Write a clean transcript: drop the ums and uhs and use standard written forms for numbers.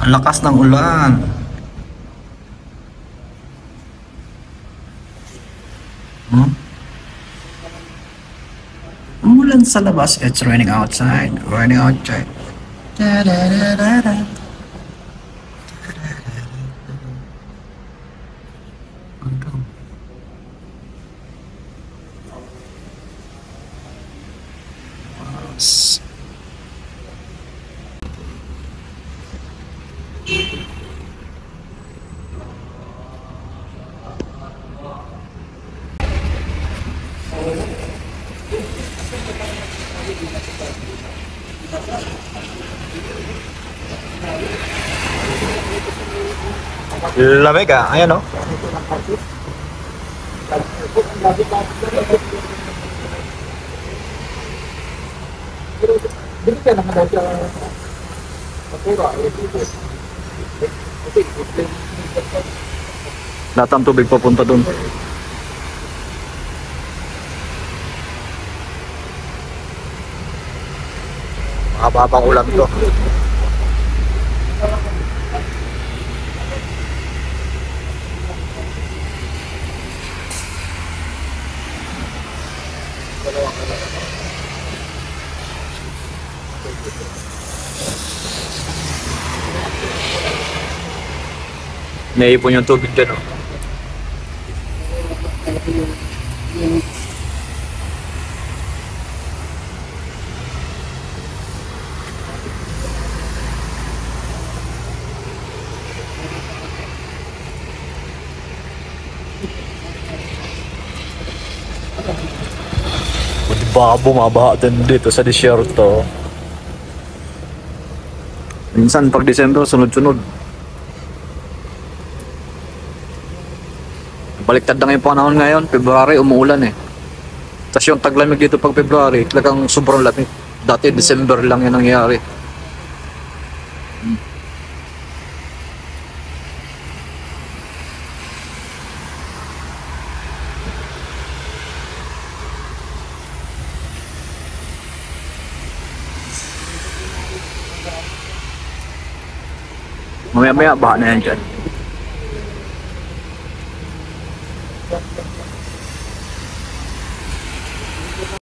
Ang lakas ng ulan. Hmm? Umulan sa labas. It's raining outside. Raining outside. Da, da, da, da, da. Lamig ah, ayan o. Lahat ng tubig papunta dun. Mababang ulan to. Naipon yung tubig dyan oh. Baka bumabaha din dito sa disyerto. Minsan pag December sunod-sunod. Baliktad na ngayon panahon ngayon, February umuulan eh. Tapos yung taglamig dito pag February, talagang sobrang lamig. Dati December lang yan nangyayari. Mamaya-maya baha na yan dyan.